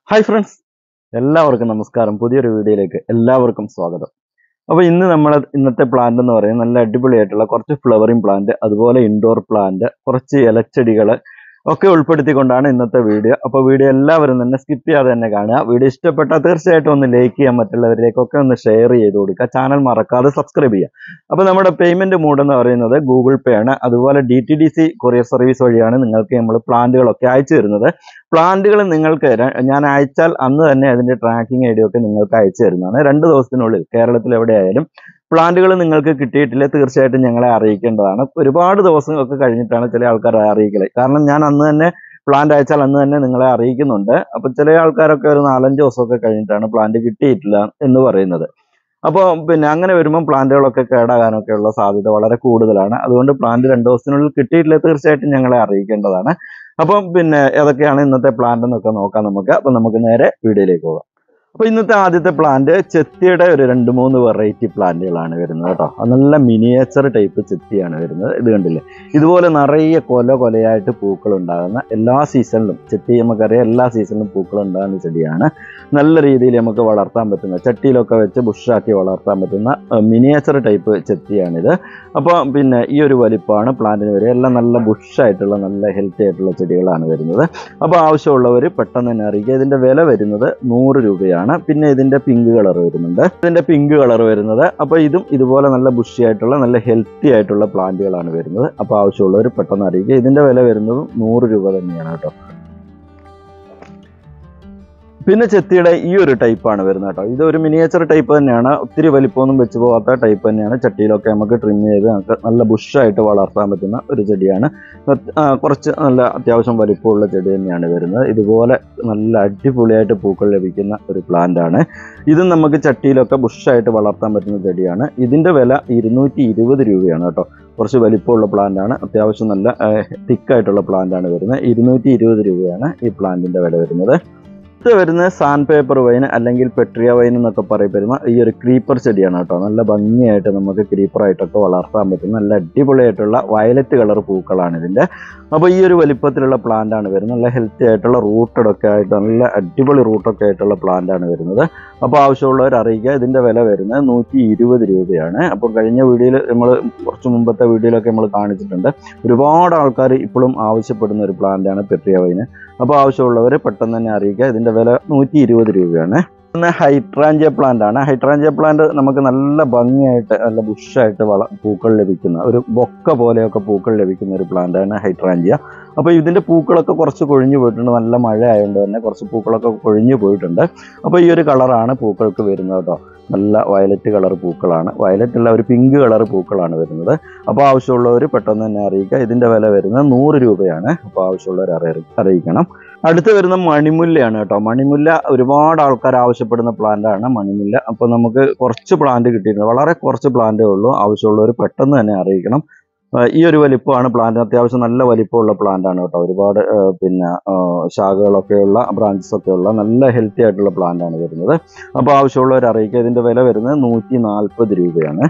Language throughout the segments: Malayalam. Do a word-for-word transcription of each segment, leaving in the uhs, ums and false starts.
ഹായ് ഫ്രണ്ട്സ്, എല്ലാവർക്കും നമസ്കാരം. പുതിയൊരു വീഡിയോയിലേക്ക് എല്ലാവർക്കും സ്വാഗതം. അപ്പോൾ ഇന്ന് നമ്മൾ ഇന്നത്തെ പ്ലാന്റ് എന്ന് പറയുന്നത് നല്ല അടിപൊളിയായിട്ടുള്ള കുറച്ച് ഫ്ലവറിങ് പ്ലാന്റ്, അതുപോലെ ഇൻഡോർ പ്ലാന്റ്, കുറച്ച് ഇലച്ചെടികൾ ഒക്കെ ഉൾപ്പെടുത്തിക്കൊണ്ടാണ് ഇന്നത്തെ വീഡിയോ. അപ്പോൾ വീഡിയോ എല്ലാവരും തന്നെ സ്കിപ്പ് ചെയ്യാതെ തന്നെ കാണുക. വീഡിയോ ഇഷ്ടപ്പെട്ടാൽ തീർച്ചയായിട്ടും ഒന്ന് ലൈക്ക് ചെയ്യാൻ, മറ്റുള്ളവരിലേക്കൊക്കെ ഒന്ന് ഷെയർ ചെയ്ത് കൊടുക്കുക. ചാനൽ മറക്കാതെ സബ്സ്ക്രൈബ് ചെയ്യുക. അപ്പോൾ നമ്മുടെ പേയ്മെൻറ്റ് മോഡ് എന്ന് പറയുന്നത് ഗൂഗിൾ പേ ആണ്. അതുപോലെ D T D C courier service വഴിയാണ് നിങ്ങൾക്ക് നമ്മൾ പ്ലാന്റുകളൊക്കെ അയച്ചു തരുന്നത്. പ്ലാന്റുകൾ നിങ്ങൾക്ക് ഞാൻ അയച്ചാൽ അന്ന് തന്നെ അതിൻ്റെ ട്രാക്കിംഗ് ഐ ഡി ഒക്കെ നിങ്ങൾക്ക് അയച്ചു തരുന്നതാണ്. രണ്ട് ദിവസത്തിനുള്ളിൽ കേരളത്തിൽ എവിടെയായാലും പ്ലാന്റുകൾ നിങ്ങൾക്ക് കിട്ടിയിട്ടില്ല തീർച്ചയായിട്ടും ഞങ്ങളെ അറിയിക്കേണ്ടതാണ്. ഒരുപാട് ദിവസങ്ങളൊക്കെ കഴിഞ്ഞിട്ടാണ് ചില ആൾക്കാർ അറിയിക്കൽ. കാരണം ഞാൻ അന്ന് തന്നെ പ്ലാന്റ് അയച്ചാൽ അന്ന് തന്നെ നിങ്ങളെ അറിയിക്കുന്നുണ്ട്. അപ്പോൾ ചില ആൾക്കാരൊക്കെ ഒരു നാലഞ്ച് ദിവസമൊക്കെ കഴിഞ്ഞിട്ടാണ് പ്ലാന്റ് കിട്ടിയിട്ടില്ല എന്ന് പറയുന്നത്. അപ്പോൾ പിന്നെ അങ്ങനെ വരുമ്പം പ്ലാന്റുകളൊക്കെ കേടാകാനൊക്കെ ഉള്ള സാധ്യത വളരെ കൂടുതലാണ്. അതുകൊണ്ട് പ്ലാന്റ് രണ്ട് ദിവസത്തിനുള്ളിൽ കിട്ടിയിട്ടില്ല തീർച്ചയായിട്ടും ഞങ്ങളെ അറിയിക്കേണ്ടതാണ്. അപ്പം പിന്നെ ഏതൊക്കെയാണ് ഇന്നത്തെ പ്ലാന്റ് എന്നൊക്കെ നോക്കാം നമുക്ക്. അപ്പം നമുക്ക് നേരെ വീഡിയോയിലേക്ക് പോകാം. അപ്പോൾ ഇന്നത്തെ ആദ്യത്തെ പ്ലാന്റ് ചെത്തിയുടെ ഒരു രണ്ട് മൂന്ന് വെറൈറ്റി പ്ലാന്റുകളാണ് വരുന്നത് കേട്ടോ. നല്ല മിനിയേച്ചർ ടൈപ്പ് ചെത്തിയാണ് വരുന്നത്. ഇത് കണ്ടില്ലേ, ഇതുപോലെ നിറയെ കൊല കൊലയായിട്ട് പൂക്കൾ ഉണ്ടാകുന്ന, എല്ലാ സീസണിലും ചെത്തി നമുക്കറിയാം എല്ലാ സീസണിലും പൂക്കൾ ഉണ്ടാകുന്ന ചെടിയാണ്. നല്ല രീതിയിൽ നമുക്ക് വളർത്താൻ പറ്റുന്ന, ചട്ടിയിലൊക്കെ വെച്ച് ബുഷാക്കി വളർത്താൻ പറ്റുന്ന മിനിയേച്ചർ ടൈപ്പ് ചെത്തിയാണിത്. അപ്പോൾ പിന്നെ ഈ ഒരു വലിപ്പമാണ് പ്ലാന്റിന് വരിക. എല്ലാം നല്ല ബുഷായിട്ടുള്ള നല്ല ഹെൽത്തി ആയിട്ടുള്ള ചെടികളാണ് വരുന്നത്. അപ്പോൾ ആവശ്യമുള്ളവർ പെട്ടെന്ന് തന്നെ അറിയിക്കുക. ഇതിൻ്റെ വില വരുന്നത് നൂറ് രൂപയാണ്. പിന്നെ ഇതിന്റെ പിങ്ക് കളർ വരുന്നുണ്ട്. ഇതിന്റെ പിങ്ക് കളർ വരുന്നത് അപ്പോൾ ഇതും ഇതുപോലെ നല്ല ബുഷി ആയിട്ടുള്ള നല്ല ഹെൽത്തി ആയിട്ടുള്ള പ്ലാന്റുകളാണ് വരുന്നത്. അപ്പോൾ ആവശ്യമുള്ളവർ പെട്ടെന്ന് അറിയിക്കുക. ഇതിന്റെ വില വരുന്നത് നൂറ് രൂപ തന്നെയാണ് കേട്ടോ. പിന്നെ ചെത്തിയുടെ ഈ ഒരു ടൈപ്പാണ് വരുന്നത് കേട്ടോ. ഇതൊരു മിനിയേച്ചർ ടൈപ്പ് തന്നെയാണ്. ഒത്തിരി വലിപ്പമൊന്നും വെച്ച് പോകാത്ത ടൈപ്പ് തന്നെയാണ്. ചട്ടിയിലൊക്കെ നമുക്ക് ട്രിം ചെയ്ത് നമുക്ക് നല്ല ബുഷായിട്ട് വളർത്താൻ പറ്റുന്ന ഒരു ചെടിയാണ്. കുറച്ച് നല്ല അത്യാവശ്യം വലിപ്പമുള്ള ചെടി തന്നെയാണ് വരുന്നത്. ഇതുപോലെ നല്ല അടിപൊളിയായിട്ട് പൂക്കൾ ലഭിക്കുന്ന ഒരു പ്ലാന്റ് ആണ്. ഇതും നമുക്ക് ചട്ടിയിലൊക്കെ ബുഷായിട്ട് വളർത്താൻ പറ്റുന്ന ചെടിയാണ്. ഇതിൻ്റെ വില ഇരുന്നൂറ്റി ഇരുപത് രൂപയാണ് കേട്ടോ. കുറച്ച് വലിപ്പമുള്ള പ്ലാന്റ് ആണ്. അത്യാവശ്യം നല്ല തിക്കായിട്ടുള്ള പ്ലാന്റ് ആണ് വരുന്നത്. ഇരുന്നൂറ്റി ഇരുപത് രൂപയാണ് ഈ പ്ലാന്റിൻ്റെ വില വരുന്നത്. ഇത് വരുന്നത് സാൻഡ് പേപ്പർ വൈൻ അല്ലെങ്കിൽ പെട്രിയ വൈൻ എന്നൊക്കെ പറയപ്പെടുന്ന ഈ ഒരു ക്രീപ്പർ ചെടിയാണ് കേട്ടോ. നല്ല ഭംഗിയായിട്ട് നമുക്ക് ക്രീപ്പറായിട്ടൊക്കെ വളർത്താൻ പറ്റുന്ന നല്ല അടിപൊളിയായിട്ടുള്ള വയലറ്റ് കളർ പൂക്കളാണ് ഇതിൻ്റെ. അപ്പോൾ ഈ ഒരു വലിപ്പത്തിലുള്ള പ്ലാന്റ് ആണ് വരുന്നത്. നല്ല ഹെൽത്തി ആയിട്ടുള്ള റൂട്ടഡൊക്കെ ആയിട്ട് നല്ല അടിപൊളി റൂട്ടൊക്കെ ആയിട്ടുള്ള പ്ലാന്റ് ആണ് വരുന്നത്. അപ്പോൾ ആവശ്യമുള്ളവർ അറിയിക്കുക. ഇതിൻ്റെ വില വരുന്നത് നൂറ്റി ഇരുപത് രൂപയാണ്. അപ്പോൾ കഴിഞ്ഞ വീഡിയോയിൽ നമ്മൾ കുറച്ച് മുമ്പത്തെ വീഡിയോയിലൊക്കെ നമ്മൾ കാണിച്ചിട്ടുണ്ട്. ഒരുപാട് ആൾക്കാർ ഇപ്പോഴും ആവശ്യപ്പെടുന്ന ഒരു പ്ലാന്റാണ് പെട്രിയ വൈന്. അപ്പോൾ ആവശ്യമുള്ളവർ പെട്ടെന്ന് തന്നെ അറിയിക്കുക. ഇതിൻ്റെ വില നൂറ്റി ഇരുപത് രൂപയാണ്. പിന്നെ ഹൈട്രാഞ്ചിയ പ്ലാന്റ് ആണ്. ഹൈട്രാഞ്ചിയ പ്ലാന്റ് നമുക്ക് നല്ല ഭംഗിയായിട്ട് നല്ല ബുഷായിട്ട് വള പൂക്കൾ ലഭിക്കുന്ന ഒരു ബൊക്ക പോലെയൊക്കെ പൂക്കൾ ലഭിക്കുന്ന ഒരു പ്ലാന്റാണ് ഹൈട്രാഞ്ചിയ. അപ്പോൾ ഇതിൻ്റെ പൂക്കളൊക്കെ കുറച്ച് കൊഴിഞ്ഞു പോയിട്ടുണ്ട്. നല്ല മഴ ആയതുകൊണ്ട് തന്നെ കുറച്ച് പൂക്കളൊക്കെ കൊഴിഞ്ഞു പോയിട്ടുണ്ട്. അപ്പോൾ ഈ ഒരു കളറാണ് പൂക്കൾക്ക് വരുന്നത് കേട്ടോ. നല്ല വയലറ്റ് കളർ പൂക്കളാണ്. വയലറ്റ് അല്ല, ഒരു പിങ്ക് കളർ പൂക്കളാണ് വരുന്നത്. അപ്പോൾ ആവശ്യമുള്ളവർ പെട്ടെന്ന് തന്നെ അറിയിക്കുക. ഇതിൻ്റെ വില വരുന്നത് നൂറ് രൂപയാണ്. അപ്പോൾ ആവശ്യമുള്ളവർ അറിയിക്കണം. അടുത്ത് വരുന്ന മണിമുല്ലയാണ് കേട്ടോ. മണിമുല്ല ഒരുപാട് ആൾക്കാർ ആവശ്യപ്പെടുന്ന പ്ലാന്റ് ആണ് മണിമുല്ല. അപ്പോൾ നമുക്ക് കുറച്ച് പ്ലാന്റ് കിട്ടിയിട്ടുണ്ട്. വളരെ കുറച്ച് പ്ലാന്റേ ഉള്ളൂ. ആവശ്യമുള്ളവർ പെട്ടെന്ന് തന്നെ അറിയിക്കണം. ഈ ഒരു വലിപ്പമാണ് പ്ലാന്റ്. അത്യാവശ്യം നല്ല വലിപ്പമുള്ള പ്ലാന്റ് ആണ് കേട്ടോ. ഒരുപാട് പിന്നെ ശാഖകളൊക്കെയുള്ള ബ്രാഞ്ചസ് ഒക്കെയുള്ള നല്ല ഹെൽത്തി ആയിട്ടുള്ള പ്ലാന്റ് ആണ് വരുന്നത്. അപ്പോൾ ആവശ്യമുള്ളവർ അറിയിക്കുക. ഇതിൻ്റെ വില വരുന്നത് നൂറ്റി നാൽപ്പത് രൂപയാണ്.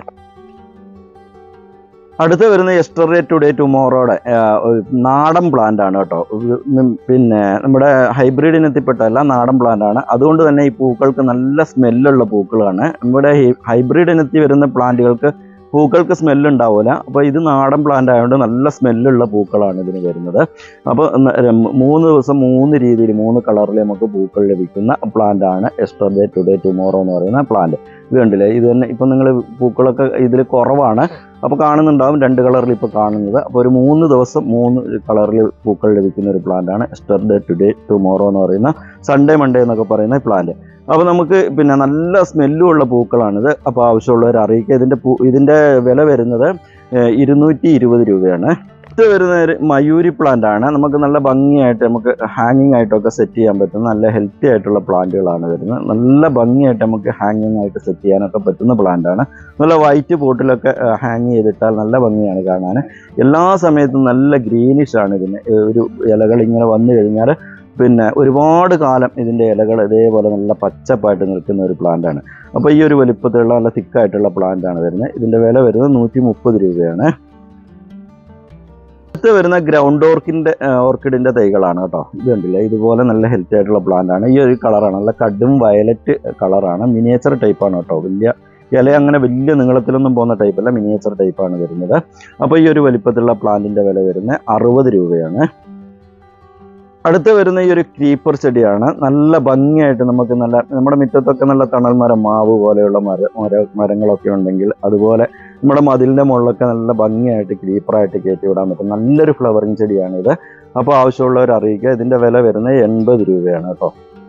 അടുത്ത് വരുന്ന യെസ്റ്റർഡേ ടുഡേ ടുമോറോയുടെ നാടൻ പ്ലാന്റ് ആണ് കേട്ടോ. പിന്നെ നമ്മുടെ ഹൈബ്രിഡ് ഇനത്തിൽപ്പെട്ടല്ല, നാടൻ പ്ലാന്റ് ആണ്. അതുകൊണ്ട് തന്നെ ഈ പൂക്കൾക്ക് നല്ല സ്മെല്ലുള്ള പൂക്കളാണ്. നമ്മുടെ ഹൈബ്രിഡ് ഇനത്തിൽ വരുന്ന പ്ലാന്റുകൾക്ക് പൂക്കൾക്ക് സ്മെല്ലുണ്ടാവില്ല. അപ്പോൾ ഇത് നാടൻ പ്ലാന്റ് ആയതുകൊണ്ട് നല്ല സ്മെല്ലുള്ള പൂക്കളാണ് ഇതിന് വരുന്നത്. അപ്പോൾ മൂന്ന് ദിവസം മൂന്ന് രീതിയിൽ മൂന്ന് കളറിൽ നമുക്ക് പൂക്കൾ ലഭിക്കുന്ന പ്ലാന്റ് ആണ് യെസ്റ്റർഡേ ടുഡേ ടുമോറോ എന്ന് പറയുന്ന പ്ലാന്റ്. ഇത് കണ്ടില്ലേ, ഇത് തന്നെ ഇപ്പം നിങ്ങൾ പൂക്കളൊക്കെ ഇതിൽ കുറവാണ്. അപ്പോൾ കാണുന്നുണ്ടാവും രണ്ട് കളറിൽ ഇപ്പോൾ കാണുന്നത്. അപ്പോൾ ഒരു മൂന്ന് ദിവസം മൂന്ന് കളറിൽ പൂക്കൾ ലഭിക്കുന്ന ഒരു പ്ലാന്റാണ് യെസ്റ്റർഡേ ടുഡേ ടുമോറോ എന്ന് പറയുന്ന സൺഡേ മൺഡേ എന്നൊക്കെ പറയുന്ന പ്ലാന്റ്. അപ്പോൾ നമുക്ക് പിന്നെ നല്ല സ്മെല്ലുള്ള പൂക്കളാണിത്. അപ്പോൾ ആവശ്യമുള്ളവർ അറിയിക്കുക. ഇതിൻ്റെ പൂ ഇതിൻ്റെ വില വരുന്നത് ഇരുന്നൂറ്റി ഇരുപത് രൂപയാണ്. ഇത് വരുന്ന ഒരു മയൂരി പ്ലാന്റ് ആണ്. നമുക്ക് നല്ല ഭംഗിയായിട്ട് നമുക്ക് ഹാങ്ങിങ് ആയിട്ടൊക്കെ സെറ്റ് ചെയ്യാൻ പറ്റുന്ന നല്ല ഹെൽത്തി ആയിട്ടുള്ള പ്ലാന്റുകളാണ് വരുന്നത്. നല്ല ഭംഗിയായിട്ട് നമുക്ക് ഹാങ്ങിങ് ആയിട്ട് സെറ്റ് ചെയ്യാനൊക്കെ പറ്റുന്ന പ്ലാന്റ് ആണ്. നല്ല വൈറ്റ് പോട്ടിലൊക്കെ ഹാങ് ചെയ്തിട്ടാൽ നല്ല ഭംഗിയാണ് കാണാൻ. എല്ലാ സമയത്തും നല്ല ഗ്രീനിഷ് ആണ് ഇതിന്. ഒരു ഇലകൾ ഇങ്ങനെ വന്നു കഴിഞ്ഞാൽ പിന്നെ ഒരുപാട് കാലം ഇതിൻ്റെ ഇലകൾ ഇതേപോലെ നല്ല പച്ചപ്പായിട്ട് നിൽക്കുന്ന ഒരു പ്ലാന്റ് ആണ്. അപ്പോൾ ഈ ഒരു വലിപ്പത്തിലുള്ള നല്ല തിക്കായിട്ടുള്ള പ്ലാന്റ് ആണ് വരുന്നത്. ഇതിൻ്റെ വില വരുന്നത് നൂറ്റി മുപ്പത് രൂപയാണ്. അടുത്ത് വരുന്ന ഗ്രൗണ്ട് ഓർക്കിൻ്റെ ഓർക്കിഡിൻ്റെ തൈകളാണ് കേട്ടോ. ഇത് കണ്ടില്ലേ, ഇതുപോലെ നല്ല ഹെൽത്തി ആയിട്ടുള്ള പ്ലാന്റ് ആണ്. ഈ ഒരു കളറാണ്, നല്ല കടും വയലറ്റ് കളറാണ്. മിനിയേച്ചർ ടൈപ്പാണ് കേട്ടോ. വലിയ ഇല അങ്ങനെ വലിയ നീളത്തിലൊന്നും പോകുന്ന ടൈപ്പല്ല, മിനിയേച്ചർ ടൈപ്പാണ് വരുന്നത്. അപ്പോൾ ഈ ഒരു വലിപ്പത്തിലുള്ള പ്ലാന്റിൻ്റെ വില വരുന്നത് അറുപത് രൂപയാണ്. അടുത്ത് വരുന്ന ഈ ഒരു ക്രീപ്പർ ചെടിയാണ്. നല്ല ഭംഗിയായിട്ട് നമുക്ക് നല്ല നമ്മുടെ മുറ്റത്തൊക്കെ നല്ല തണൽ മരം, മാവ് പോലെയുള്ള മര മര മരങ്ങളൊക്കെ ഉണ്ടെങ്കിൽ അതുപോലെ നമ്മുടെ മതിലിൻ്റെ മുകളിലൊക്കെ നല്ല ഭംഗിയായിട്ട് ക്രീപ്പറായിട്ട് കയറ്റി വിടാൻ പറ്റും നല്ലൊരു ഫ്ലവറിങ് ചെടിയാണിത്. അപ്പോൾ ആവശ്യമുള്ളവർ അറിയിക്കുക. ഇതിൻ്റെ വില വരുന്നത് എൺപത് രൂപയാണ് കേട്ടോ.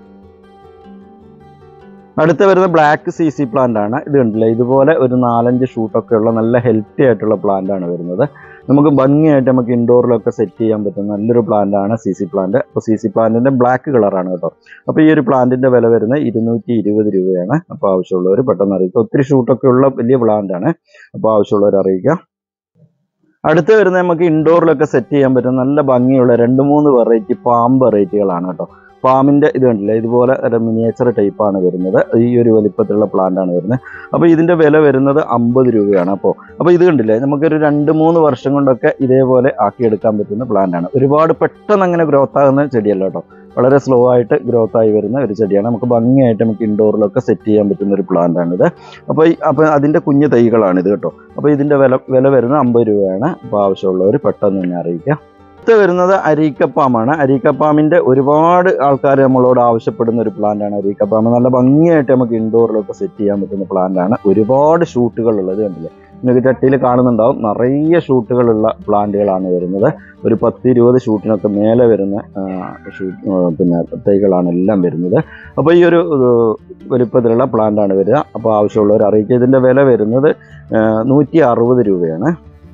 അടുത്ത് വരുന്ന ബ്ലാക്ക് സി സി പ്ലാന്റ് ആണ്. ഇത് കണ്ടില്ലേ, ഇതുപോലെ ഒരു നാലഞ്ച് ഷൂട്ടൊക്കെ ഉള്ള നല്ല ഹെൽത്തി ആയിട്ടുള്ള പ്ലാന്റ് ആണ് വരുന്നത്. നമുക്ക് ഭംഗിയായിട്ട് നമുക്ക് ഇൻഡോറിലൊക്കെ സെറ്റ് ചെയ്യാൻ പറ്റുന്ന നല്ലൊരു പ്ലാന്റ് ആണ് സി സി പ്ലാന്റ്. അപ്പോൾ സി സി പ്ലാന്റിൻ്റെ ബ്ലാക്ക് കളറാണ് കേട്ടോ. അപ്പോൾ ഈ ഒരു പ്ലാന്റിൻ്റെ വില വരുന്നത് ഇരുന്നൂറ്റി ഇരുപത് രൂപയാണ്. അപ്പോൾ ആവശ്യമുള്ളവർ പെട്ടെന്ന് അറിയിക്കുക. ഒത്തിരി ഷൂട്ടൊക്കെ ഉള്ള വലിയ പ്ലാന്റ് ആണ്. അപ്പോൾ ആവശ്യമുള്ളവർ അറിയിക്കുക. അടുത്ത് വരുന്നത് നമുക്ക് ഇൻഡോറിലൊക്കെ സെറ്റ് ചെയ്യാൻ പറ്റുന്ന നല്ല ഭംഗിയുള്ള രണ്ട് മൂന്ന് വെറൈറ്റി പാം വെറൈറ്റികളാണ് കേട്ടോ. പാമ്പിൻ്റെ ഇത് കണ്ടില്ലേ, ഇതുപോലെ ഒരു മിനിയേച്ചർ ടൈപ്പാണ് വരുന്നത്. ഈ ഒരു വലിപ്പത്തിലുള്ള പ്ലാന്റ് ആണ് വരുന്നത്. അപ്പോൾ ഇതിൻ്റെ വില വരുന്നത് അമ്പത് രൂപയാണ്. അപ്പോൾ അപ്പോൾ ഇത് കണ്ടില്ലേ, നമുക്കൊരു രണ്ട് മൂന്ന് വർഷം കൊണ്ടൊക്കെ ഇതേപോലെ ആക്കിയെടുക്കാൻ പറ്റുന്ന പ്ലാന്റ് ആണ്. ഒരുപാട് പെട്ടെന്ന് അങ്ങനെ ഗ്രോത്ത് ആകുന്ന ചെടിയല്ല കേട്ടോ. വളരെ സ്ലോ ആയിട്ട് ഗ്രോത്ത് ആയി വരുന്ന ഒരു ചെടിയാണ്. നമുക്ക് ഭംഗിയായിട്ട് നമുക്ക് ഇൻഡോറിലൊക്കെ സെറ്റ് ചെയ്യാൻ പറ്റുന്ന ഒരു പ്ലാന്റ് ആണിത്. അപ്പോൾ ഈ അപ്പോൾ അതിൻ്റെ കുഞ്ഞു തൈകളാണ് ഇത് കേട്ടോ. അപ്പോൾ ഇതിൻ്റെ വില വില വരുന്നത് അമ്പത് രൂപയാണ്. അപ്പോൾ ആവശ്യമുള്ളവർ പെട്ടെന്ന് തന്നെ അറിയിക്കുക. അടുത്ത് വരുന്നത് അരീക്കപ്പാമാണ്. അരീക്കപ്പാമിൻ്റെ ഒരുപാട് ആൾക്കാർ നമ്മളോട് ആവശ്യപ്പെടുന്ന ഒരു പ്ലാന്റാണ് അരീക്കപ്പാം. നല്ല ഭംഗിയായിട്ട് നമുക്ക് ഇൻഡോറിലൊക്കെ സെറ്റ് ചെയ്യാൻ പറ്റുന്ന പ്ലാന്റാണ്. ഒരുപാട് ഷൂട്ടുകളുള്ളത് കണ്ടില്ലേ, നിങ്ങൾക്ക് ചട്ടിയിൽ കാണുന്നുണ്ടാവും. നിറയെ ഷൂട്ടുകളുള്ള പ്ലാന്റുകളാണ് വരുന്നത്. ഒരു പത്ത് ഇരുപത് ഷൂട്ടിനൊക്കെ മേലെ വരുന്ന ഷൂട്ട് പിന്നെ തൈകളാണ് എല്ലാം വരുന്നത്. അപ്പോൾ ഈ ഒരു വലിപ്പത്തിലുള്ള പ്ലാന്റാണ് വരിക. അപ്പോൾ ആവശ്യമുള്ളവർ അറിയിക്കുക. ഇതിൻ്റെ വില വരുന്നത് നൂറ്റി അറുപത് രൂപയാണ്.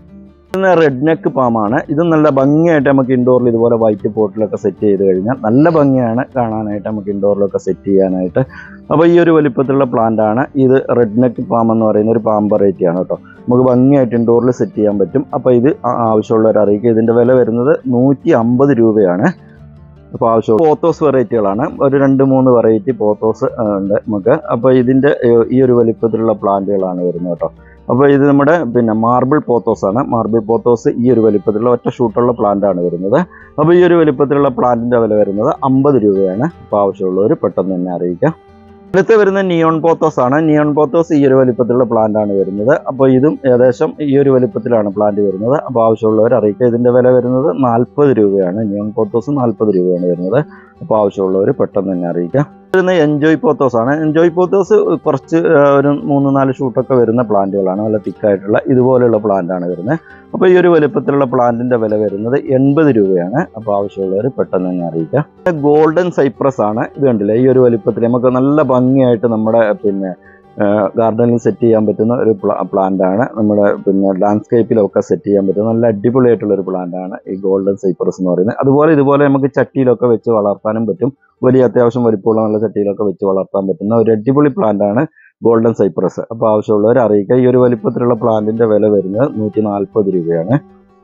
റെഡ് നെക്ക് പാമാണ്. ഇതും നല്ല ഭംഗിയായിട്ട് നമുക്ക് ഇൻഡോറിൽ ഇതുപോലെ വൈറ്റ് പോട്ടിലൊക്കെ സെറ്റ് ചെയ്ത് കഴിഞ്ഞാൽ നല്ല ഭംഗിയാണ് കാണാനായിട്ട്, നമുക്ക് ഇൻഡോറിലൊക്കെ സെറ്റ് ചെയ്യാനായിട്ട്. അപ്പോൾ ഈ ഒരു വലിപ്പത്തിലുള്ള പ്ലാന്റ് ആണ് ഇത്. റെഡ് നെക്ക് പാം എന്ന് പറയുന്ന ഒരു പാം വെറൈറ്റി ആണ് കേട്ടോ. നമുക്ക് ഭംഗിയായിട്ട് ഇൻഡോറിൽ സെറ്റ് ചെയ്യാൻ പറ്റും. അപ്പോൾ ഇത് ആവശ്യമുള്ളവർ അറിയിക്കുക. ഇതിൻ്റെ വില വരുന്നത് നൂറ്റി അമ്പത് രൂപയാണ്. അപ്പോൾ ആവശ്യമുള്ള പോത്തോസ് വെറൈറ്റികളാണ്. ഒരു രണ്ട് മൂന്ന് വെറൈറ്റി പോത്തോസ് ഉണ്ട് നമുക്ക്. അപ്പോൾ ഇതിൻ്റെ ഈ ഒരു വലിപ്പത്തിലുള്ള പ്ലാന്റുകളാണ് വരുന്നത് കേട്ടോ. അപ്പോൾ ഇത് നമ്മുടെ പിന്നെ മാർബിൾ പോത്തോസ് ആണ്. മാർബിൾ പോത്തോസ് ഈ ഒരു വലിപ്പത്തിലുള്ള ഒറ്റ ഷൂട്ടുള്ള പ്ലാന്റ് ആണ് വരുന്നത്. അപ്പോൾ ഈ ഒരു വലിപ്പത്തിലുള്ള പ്ലാന്റിൻ്റെ വില വരുന്നത് അമ്പത് രൂപയാണ്. അപ്പോൾ ആവശ്യമുള്ളവർ പെട്ടെന്ന് തന്നെ അറിയിക്കാം. അടുത്ത് വരുന്ന നിയോൺ പോത്തോസ് ആണ്. നിയോൺ പോത്തോസ് ഈ ഒരു വലിപ്പത്തിലുള്ള പ്ലാന്റ് ആണ് വരുന്നത്. അപ്പോൾ ഇതും ഏകദേശം ഈ ഒരു വലിപ്പത്തിലാണ് പ്ലാന്റ് വരുന്നത്. അപ്പോൾ ആവശ്യമുള്ളവർ അറിയിക്കുക. ഇതിൻ്റെ വില വരുന്നത് നാൽപ്പത് രൂപയാണ്. നിയോൺ പോത്തോസ് നാൽപ്പത് രൂപയാണ് വരുന്നത്. അപ്പോൾ ആവശ്യമുള്ളവർ പെട്ടെന്ന് തന്നെ അറിയിക്കുക. വരുന്ന എൻജോയ് പോത്തോസ് ആണ്. എൻജോയ് പോത്തോസ് കുറച്ച് ഒരു മൂന്ന് നാല് ഷൂട്ടൊക്കെ വരുന്ന പ്ലാന്റുകളാണ്. നല്ല തിക്കായിട്ടുള്ള ഇതുപോലെയുള്ള പ്ലാന്റ് ആണ് വരുന്നത്. അപ്പോൾ ഈ ഒരു വലിപ്പത്തിലുള്ള പ്ലാന്റിൻ്റെ വില വരുന്നത് എൺപത് രൂപയാണ്. അപ്പോൾ ആവശ്യമുള്ളവർ പെട്ടെന്ന് തന്നെ അറിയിക്കുക. ഗോൾഡൻ സൈപ്രസ് ആണ്. ഇത് കണ്ടില്ലേ, ഈ ഒരു വലിപ്പത്തിൽ നമുക്ക് നല്ല ഭംഗിയായിട്ട് നമ്മുടെ പിന്നെ ഗാർഡനിൽ സെറ്റ് ചെയ്യാൻ പറ്റുന്ന ഒരു പ്ലാന്റ് ആണ്. നമ്മുടെ പിന്നെ ലാൻഡ്സ്കേപ്പിലൊക്കെ സെറ്റ് ചെയ്യാൻ പറ്റുന്ന നല്ല അടിപൊളിയായിട്ടുള്ള ഒരു പ്ലാന്റ് ആണ് ഈ ഗോൾഡൻ സൈപ്രസ് എന്ന് പറയുന്നത്. അതുപോലെ ഇതുപോലെ നമുക്ക് ചട്ടിയിലൊക്കെ വെച്ച് വളർത്താനും പറ്റും. വലിയ അത്യാവശ്യം വലിപ്പമുള്ള നല്ല ചട്ടിയിലൊക്കെ വെച്ച് വളർത്താൻ പറ്റുന്ന ഒരു അടിപൊളി പ്ലാന്റ് ആണ് ഗോൾഡൻ സൈപ്രസ്. അപ്പോൾ ആവശ്യമുള്ളവർ അറിയിക്കുക. ഈ ഒരു വലിപ്പത്തിലുള്ള പ്ലാന്റിന്റെ വില വരുന്നത് നൂറ്റി നാൽപ്പത് രൂപയാണ്.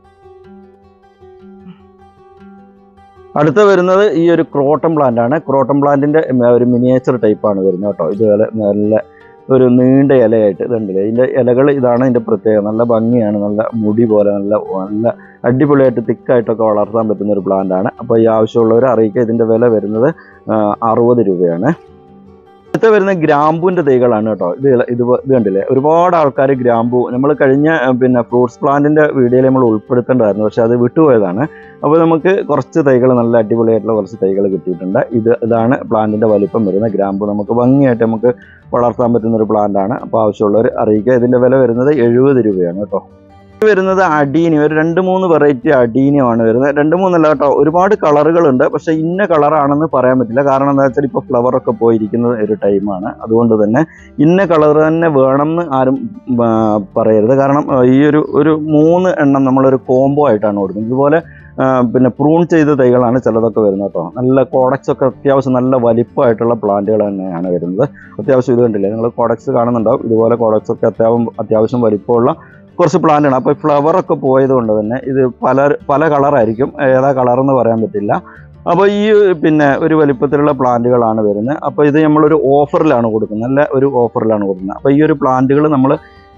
അടുത്ത വരുന്നത് ഈ ഒരു ക്രോട്ടൺ പ്ലാന്റ് ആണ്. ക്രോട്ടൺ പ്ലാന്റിന്റെ ഒരു മിനിയേച്ചർ ടൈപ്പാണ് വരുന്നത് കേട്ടോ. ഇതുപോലെ നല്ല ഒരു നീണ്ട ഇലയായിട്ട് ഇതുണ്ടല്ലേ, ഇതിൻ്റെ ഇലകൾ ഇതാണ് ഇതിൻ്റെ പ്രത്യേകത. നല്ല ഭംഗിയാണ്, നല്ല മുടി പോലെ നല്ല നല്ല അടിപൊളിയായിട്ട് തിക്കായിട്ടൊക്കെ വളർത്താൻ പറ്റുന്ന ഒരു പ്ലാന്റ് ആണ്. അപ്പോൾ ഈ ആവശ്യമുള്ളവർ അറിയിക്കുക. ഇതിൻ്റെ വില വരുന്നത് അറുപത് രൂപയാണ്. അടുത്ത വരുന്ന ഗ്രാമ്പൂവിൻ്റെ തൈകളാണ് കേട്ടോ. ഇത് ഇത് ഇത് കണ്ടില്ലേ, ഒരുപാട് ആൾക്കാർ ഗ്രാമ്പൂ നമ്മൾ കഴിഞ്ഞ പിന്നെ ഫ്രൂട്ട്സ് പ്ലാന്റിൻ്റെ വീഡിയോയിൽ നമ്മൾ ഉൾപ്പെടുത്തേണ്ടതായിരുന്നു, പക്ഷെ അത് വിട്ടുപോയതാണ്. അപ്പോൾ നമുക്ക് കുറച്ച് തൈകൾ നല്ല അടിപൊളിയായിട്ടുള്ള കുറച്ച് തൈകൾ കിട്ടിയിട്ടുണ്ട്. ഇത് ഇതാണ് പ്ലാന്റിൻ്റെ വലിപ്പം വരുന്ന ഗ്രാമ്പൂ. നമുക്ക് ഭംഗിയായിട്ട് നമുക്ക് വളർത്താൻ പറ്റുന്ന ഒരു പ്ലാന്റ് ആണ്. അപ്പോൾ ആവശ്യമുള്ളവർ അറിയിക്കുക. ഇതിൻ്റെ വില വരുന്നത് എഴുപത് രൂപയാണ് കേട്ടോ. വരുന്നത് അഡീനിയം, ഒരു രണ്ട് മൂന്ന് വെറൈറ്റി അഡീനിയമാണ് വരുന്നത്. രണ്ട് മൂന്നല്ല കേട്ടോ, ഒരുപാട് കളറുകളുണ്ട്. പക്ഷെ ഇന്ന കളറാണെന്ന് പറയാൻ പറ്റില്ല. കാരണം എന്താ വെച്ചാൽ ഇപ്പോൾ ഫ്ലവറൊക്കെ പോയിരിക്കുന്ന ഒരു ടൈമാണ്. അതുകൊണ്ട് തന്നെ ഇന്ന കളർ തന്നെ വേണമെന്ന് ആരും പറയരുത്. കാരണം ഈ ഒരു ഒരു മൂന്ന് എണ്ണം നമ്മളൊരു കോംബോ ആയിട്ടാണ് കൊടുക്കുന്നത്. ഇതുപോലെ പിന്നെ പ്രൂൺ ചെയ്ത തൈകളാണ് ചിലതൊക്കെ വരുന്നത് കേട്ടോ. നല്ല കോഡക്സ് ഒക്കെ അത്യാവശ്യം നല്ല വലിപ്പമായിട്ടുള്ള പ്ലാന്റുകൾ തന്നെയാണ് വരുന്നത്. അത്യാവശ്യം ഇത് കണ്ടില്ലേ, നിങ്ങൾ കോഡക്സ് കാണുന്നുണ്ടാവും. ഇതുപോലെ കോഡക്സ് ഒക്കെ അത്യാവശ്യം അത്യാവശ്യം വലിപ്പമുള്ള കുറച്ച് പ്ലാന്റാണ്. അപ്പോൾ ഫ്ലവറൊക്കെ പോയത് കൊണ്ട് തന്നെ ഇത് പല പല കളറായിരിക്കും, ഏതാ കളറെന്ന് പറയാൻ പറ്റില്ല. അപ്പോൾ ഈ പിന്നെ ഒരു വലിപ്പത്തിലുള്ള പ്ലാന്റുകളാണ് വരുന്നത്. അപ്പോൾ ഇത് നമ്മളൊരു ഓഫറിലാണ് കൊടുക്കുന്നത്, നല്ല ഒരു ഓഫറിലാണ് കൊടുക്കുന്നത്. അപ്പോൾ ഈ ഒരു പ്ലാന്റുകൾ നമ്മൾ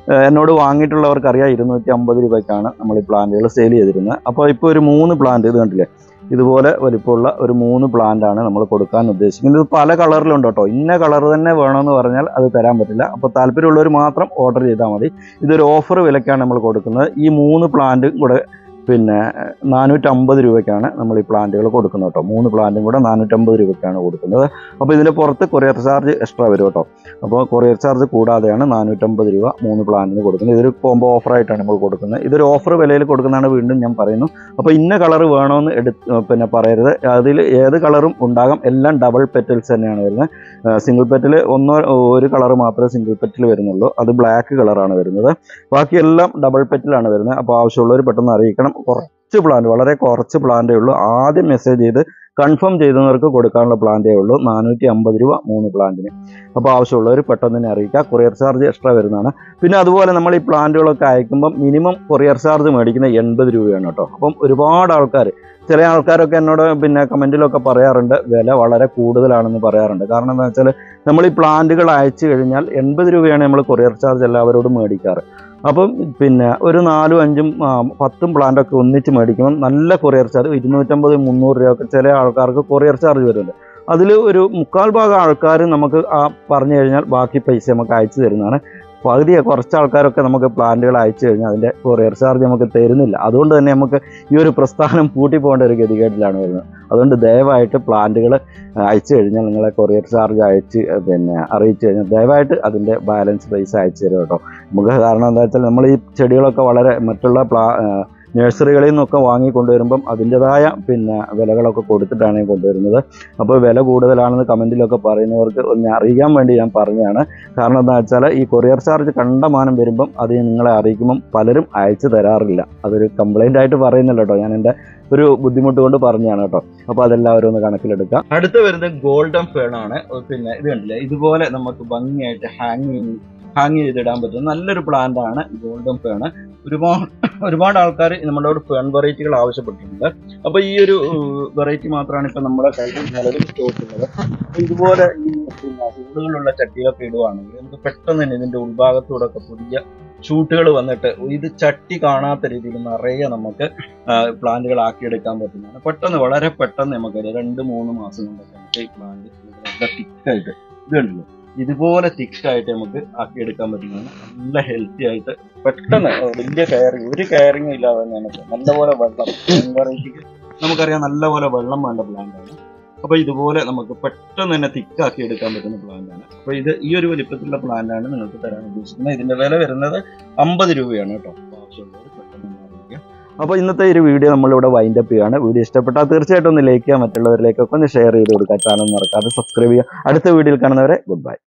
എന്നോട് വാങ്ങിയിട്ടുള്ളവർക്ക് അറിയാം ഇരുന്നൂറ്റി അമ്പത് രൂപയ്ക്കാണ് നമ്മൾ ഈ പ്ലാന്റുകൾ സെയിൽ ചെയ്തിരുന്നത്. അപ്പോൾ ഇപ്പോൾ ഒരു മൂന്ന് പ്ലാന്റ് ഇത് കണ്ടില്ലേ, ഇതുപോലെ വലിപ്പമുള്ള ഒരു മൂന്ന് പ്ലാന്റ് ആണ് നമ്മൾ കൊടുക്കാൻ ഉദ്ദേശിക്കുന്നത്. ഇത് പല കളറിലുണ്ട് കേട്ടോ. ഇന്ന കളർ തന്നെ വേണമെന്ന് പറഞ്ഞാൽ അത് തരാൻ പറ്റില്ല. അപ്പോൾ താല്പര്യമുള്ളവർ മാത്രം ഓർഡർ ചെയ്താൽ മതി. ഇതൊരു ഓഫർ വിലക്കാണ് നമ്മൾ കൊടുക്കുന്നത്. ഈ മൂന്ന് പ്ലാന്റ് കൂടെ പിന്നെ നാനൂറ്റമ്പത് രൂപയ്ക്കാണ് നമ്മൾ ഈ പ്ലാന്റുകൾ കൊടുക്കുന്നത് കേട്ടോ. മൂന്ന് പ്ലാന്റും കൂടെ നാനൂറ്റമ്പത് രൂപയ്ക്കാണ് കൊടുക്കുന്നത്. അപ്പോൾ ഇതിൻ്റെ പുറത്ത് കൊറിയർ ചാർജ് എക്സ്ട്രാ വരും കേട്ടോ. അപ്പോൾ കൊറിയർ ചാർജ് കൂടാതെയാണ് നാനൂറ്റമ്പത് രൂപ മൂന്ന് പ്ലാന്റിന് കൊടുക്കുന്നത്. ഇതൊരു കോംബോ ഓഫറായിട്ടാണ് നമ്മൾ കൊടുക്കുന്നത്. ഇതൊരു ഓഫർ വിലയിൽ കൊടുക്കുന്നതാണ് വീണ്ടും ഞാൻ പറയുന്നു. അപ്പോൾ ഇന്ന കളർ വേണമെന്ന് എടുത്ത് പിന്നെ പറയരുത്. അതിൽ ഏത് കളറും ഉണ്ടാകാം. എല്ലാം ഡബിൾ പെറ്റൽസ് തന്നെയാണ് വരുന്നത്. സിംഗിൾ പെറ്റൽ ഒന്നോ ഒരു കളർ മാത്രമേ സിംഗിൾ പെറ്റൽ വരുന്നുള്ളൂ. അത് ബ്ലാക്ക് കളറാണ് വരുന്നത്. ബാക്കിയെല്ലാം ഡബിൾ പെറ്റലാണ് വരുന്നത്. അപ്പോൾ ആവശ്യമുള്ളവർ പെട്ടെന്ന് അറിയിക്കണം. കുറച്ച് പ്ലാന്റ്, വളരെ കുറച്ച് പ്ലാന്റേ ഉള്ളൂ. ആദ്യം മെസ്സേജ് ചെയ്ത് കൺഫേം ചെയ്യുന്നവർക്ക് കൊടുക്കാനുള്ള പ്ലാന്റേ ഉള്ളൂ. നാനൂറ്റി അമ്പത് രൂപ മൂന്ന് പ്ലാന്റിന്. അപ്പോൾ ആവശ്യമുള്ളവർ പെട്ടെന്ന് തന്നെ അറിയിക്കുക. കൊറിയർ ചാർജ് എക്സ്ട്രാ വരുന്നതാണ്. പിന്നെ അതുപോലെ നമ്മൾ ഈ പ്ലാന്റുകളൊക്കെ അയക്കുമ്പം മിനിമം കൊറിയർ ചാർജ് മേടിക്കുന്നത് എൺപത് രൂപയാണ് കേട്ടോ. അപ്പം ഒരുപാട് ആൾക്കാർ, ചില ആൾക്കാരൊക്കെ എന്നോട് പിന്നെ കമൻറ്റിലൊക്കെ പറയാറുണ്ട് വില വളരെ കൂടുതലാണെന്ന് പറയാറുണ്ട്. കാരണം എന്താ വെച്ചാൽ നമ്മൾ ഈ പ്ലാന്റുകൾ അയച്ചു കഴിഞ്ഞാൽ എൺപത് രൂപയാണ് നമ്മൾ കൊറിയർ ചാർജ് എല്ലാവരോടും മേടിക്കാറ്. അപ്പം പിന്നെ ഒരു നാലും അഞ്ചും പത്തും പ്ലാന്റൊക്കെ ഒന്നിച്ച് മേടിക്കുമ്പോൾ നല്ല കൊറിയർ ചാർജ് ഇരുന്നൂറ്റമ്പത് മുന്നൂറ് രൂപയൊക്കെ ചില ആൾക്കാർക്ക് കൊറിയർ ചാർജ് വരുന്നുണ്ട്. അതിൽ ഒരു മുക്കാൽ ഭാഗം ആൾക്കാർ നമുക്ക് ആ പറഞ്ഞു കഴിഞ്ഞാൽ ബാക്കി പൈസ നമുക്ക് അയച്ചു തരുന്നതാണ്. പകുതിയെ കുറച്ച് ആൾക്കാരൊക്കെ നമുക്ക് പ്ലാന്റുകൾ അയച്ചു കഴിഞ്ഞാൽ അതിൻ്റെ കൊറിയർ ചാർജ് നമുക്ക് തരുന്നില്ല. അതുകൊണ്ട് തന്നെ നമുക്ക് ഈ ഒരു പ്രസ്ഥാനം പൂട്ടി പോകേണ്ട ഒരു ഗതികേട്ടിലാണ് വരുന്നത്. അതുകൊണ്ട് ദയവായിട്ട് പ്ലാന്റുകൾ അയച്ചു കഴിഞ്ഞാൽ നിങ്ങളെ കൊറിയർ ചാർജ് അയച്ച് പിന്നെ അറിയിച്ചു കഴിഞ്ഞാൽ ദയവായിട്ട് അതിൻ്റെ ബാലൻസ് പൈസ അയച്ചു തരും കേട്ടോ. നമുക്ക് കാരണം എന്താ വെച്ചാൽ നമ്മൾ ഈ ചെടികളൊക്കെ വളരെ മറ്റുള്ള പ്ലാ നഴ്സറികളിൽ നിന്നൊക്കെ വാങ്ങിക്കൊണ്ടുവരുമ്പം അതിൻ്റെതായ പിന്നെ വിലകളൊക്കെ കൊടുത്തിട്ടാണ് കൊണ്ടുവരുന്നത്. അപ്പോൾ വില കൂടുതലാണെന്ന് കമൻറ്റിലൊക്കെ പറയുന്നവർക്ക് ഒന്ന് അറിയിക്കാൻ വേണ്ടി ഞാൻ പറഞ്ഞതാണ്. കാരണം എന്താ വെച്ചാൽ ഈ കൊറിയർ ചാർജ് കണ്ടമാനം വരുമ്പം അത് നിങ്ങളെ അറിയിക്കുമ്പം പലരും അയച്ചു തരാറില്ല. അതൊരു കംപ്ലൈൻ്റ് ആയിട്ട് പറയുന്നില്ല കേട്ടോ, ഞാൻ എൻ്റെ ഒരു ബുദ്ധിമുട്ട് കൊണ്ട് പറഞ്ഞതാണ് കേട്ടോ. അപ്പോൾ അതെല്ലാവരും ഒന്ന് കണക്കിലെടുക്കാം. അടുത്ത് വരുന്നത് ഗോൾഡൻ ഫേൺ ആണ്. പിന്നെ ഇത് കണ്ടില്ലേ, ഇതുപോലെ നമുക്ക് ഭംഗിയായിട്ട് ഹാങ് ഹാങ് ചെയ്തിടാൻ പറ്റും നല്ലൊരു പ്ലാന്റ് ആണ് ഗോൾഡൻ ഫേൺ. ഒരുപാട് ഒരുപാട് ആൾക്കാർ നമ്മളോട് ഫേൺ വെറൈറ്റികൾ ആവശ്യപ്പെട്ടിട്ടുണ്ട്. അപ്പോൾ ഈ ഒരു വെറൈറ്റി മാത്രമാണ് ഇപ്പം നമ്മുടെ കയ്യിൽ നിലവിൽ സ്റ്റോക്ക് ഉള്ളത്. അപ്പോൾ ഇതുപോലെ ഈ പിന്നെ ചൂടുകളുള്ള ചട്ടിയൊക്കെ ഇടുവാണെങ്കിൽ നമുക്ക് പെട്ടെന്ന് തന്നെ ഇതിൻ്റെ ഉൾഭാഗത്തൂടെ ഒക്കെ പുതിയ ഷൂട്ടുകൾ വന്നിട്ട് ഇത് ചട്ടി കാണാത്ത രീതിയിൽ നിറയെ നമുക്ക് പ്ലാന്റുകൾ ആക്കിയെടുക്കാൻ പറ്റുന്നതാണ്. പെട്ടെന്ന് വളരെ പെട്ടെന്ന് നമുക്ക് രണ്ട് മൂന്ന് മാസം കൊണ്ടൊക്കെ നമുക്ക് ഈ പ്ലാന്റ് തിക്കായിട്ട് ഇത് കണ്ടില്ലേ, ഇതുപോലെ തിക്കായിട്ട് നമുക്ക് ആക്കിയെടുക്കാൻ പറ്റുന്നതാണ്. നല്ല ഹെൽത്തി ആയിട്ട് പെട്ടെന്ന് വലിയ കെയറിങ് ഒരു കെയറിങ്ങും ഇല്ലാതെ നമുക്ക് നല്ലപോലെ വെള്ളം വെറൈറ്റിക്ക് നമുക്കറിയാം നല്ലപോലെ വെള്ളം വേണ്ട പ്ലാന്റാണ്. അപ്പോൾ ഇതുപോലെ നമുക്ക് പെട്ടെന്ന് തന്നെ തിക്കാക്കി എടുക്കാൻ പറ്റുന്ന പ്ലാന്റാണ്. അപ്പോൾ ഇത് ഈ ഒരു വലിപ്പത്തിലുള്ള പ്ലാന്റാണ് നിങ്ങൾക്ക് തരാൻ ഉദ്ദേശിക്കുന്നത്. ഇതിൻ്റെ വില വരുന്നത് അമ്പത് രൂപയാണ് കേട്ടോ. ആവശ്യമുള്ളവർ പെട്ടെന്ന് അറിയിക്കുക. അപ്പോൾ ഇന്നത്തെ ഒരു വീഡിയോ നമ്മളിവിടെ വൈൻഡ് അപ്പ് ചെയ്യുകയാണ്. വീഡിയോ ഇഷ്ടപ്പെട്ടാൽ തീർച്ചയായിട്ടും ഒന്ന് ലൈക്ക് ചെയ്യുക, മറ്റുള്ളവരിലേക്കൊക്കെ ഒന്ന് ഷെയർ ചെയ്ത് കൊടുക്കുക. ചാനൽ മറക്കാതെ സബ്സ്ക്രൈബ് ചെയ്യുക. അടുത്ത വീഡിയോയിൽ കാണുന്നവരെ ഗുഡ് ബൈ.